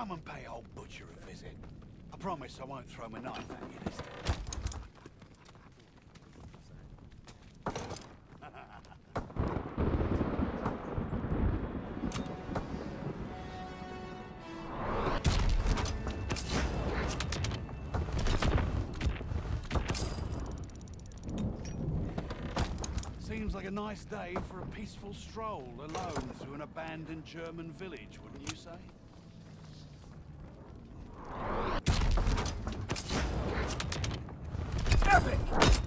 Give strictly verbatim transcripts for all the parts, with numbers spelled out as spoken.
Come and pay old Butcher a visit. I promise I won't throw my knife at you this time. Seems like a nice day for a peaceful stroll alone through an abandoned German village, wouldn't you say? Epic!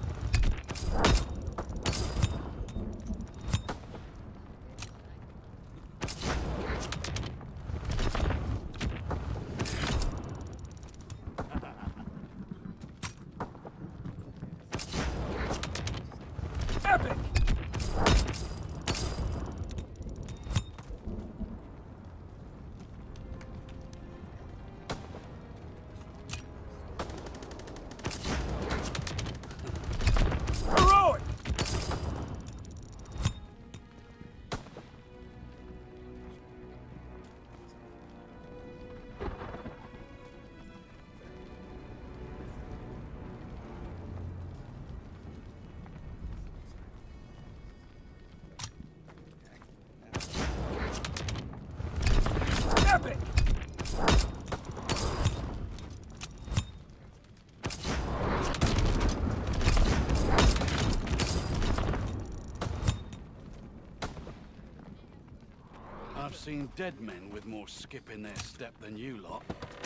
Epic! Heroic! Epic! I've seen dead men with more skip in their step than you lot.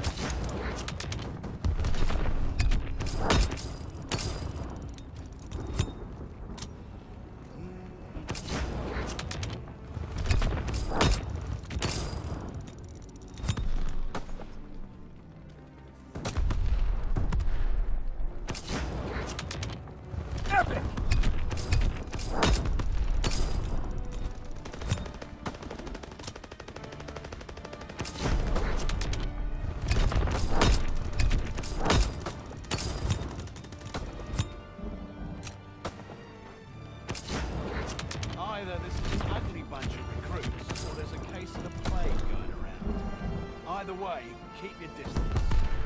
Epic! Either this is an ugly bunch of recruits, or there's a case of the plague going around. Either way, keep your distance.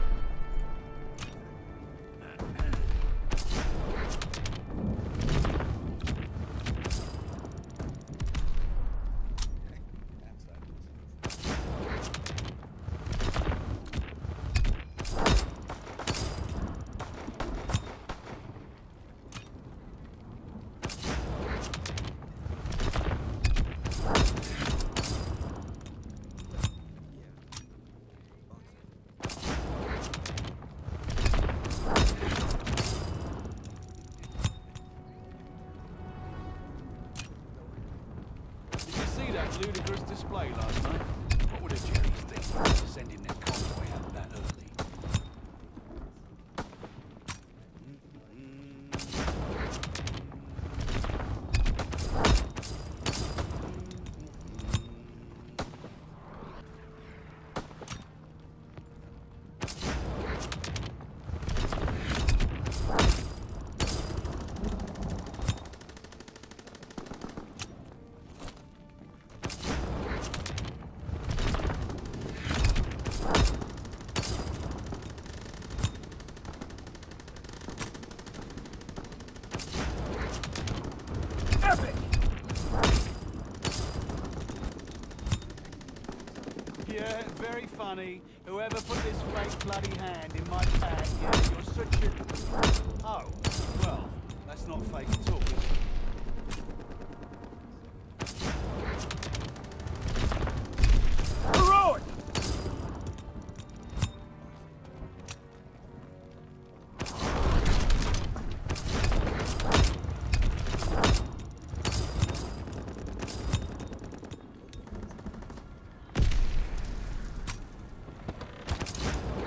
That ludicrous display last night. What would a Jerry's think sending their convoy out that early? Epic! Yeah, very funny. Whoever put this fake bloody hand in my bag, yeah, you're such a... Oh, well, that's not fake at all, is it? Heroic!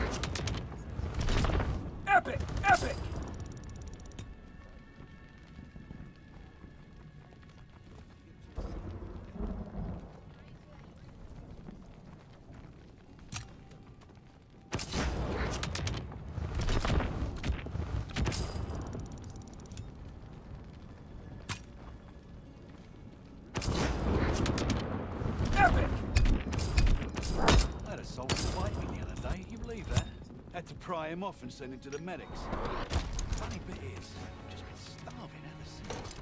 Epic! Epic! Had to pry him off and send him to the medics. Funny bit is, I've just been starving ever since.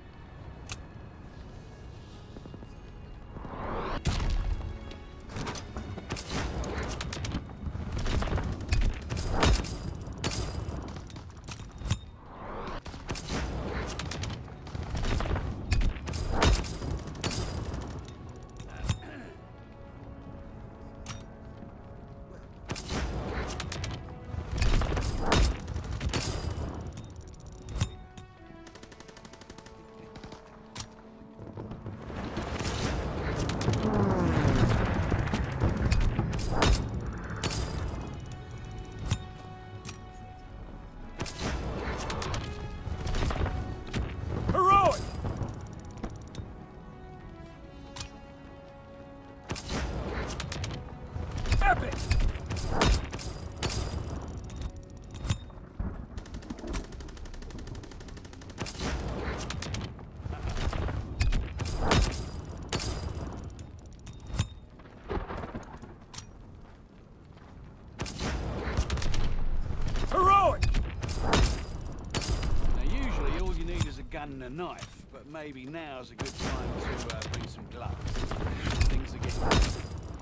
And a knife, but maybe now's a good time to uh, bring some gloves. Things are getting messy.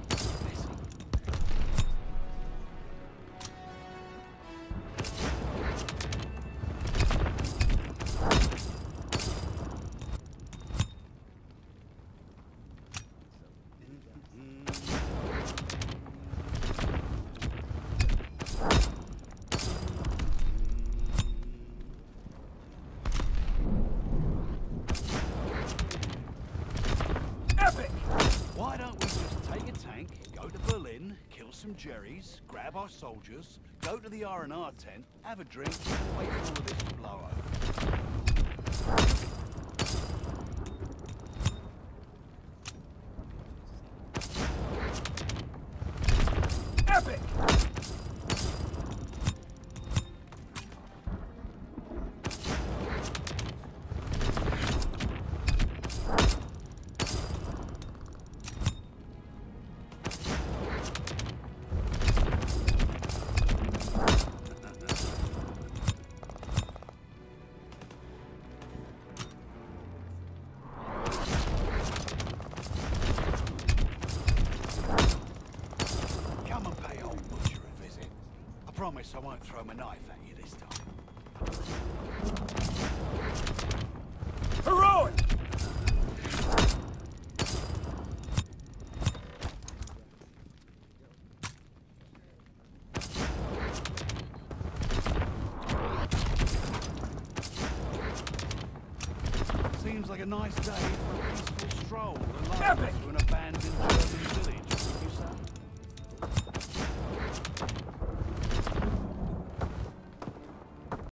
Why don't we just take a tank, go to Berlin, kill some Jerrys, grab our soldiers, go to the R and R tent, have a drink, and wait for all of this to blow over? Epic! I promise I won't throw my knife at you this time. Heroic! Seems like a nice day for a peaceful stroll. The light to an abandoned church.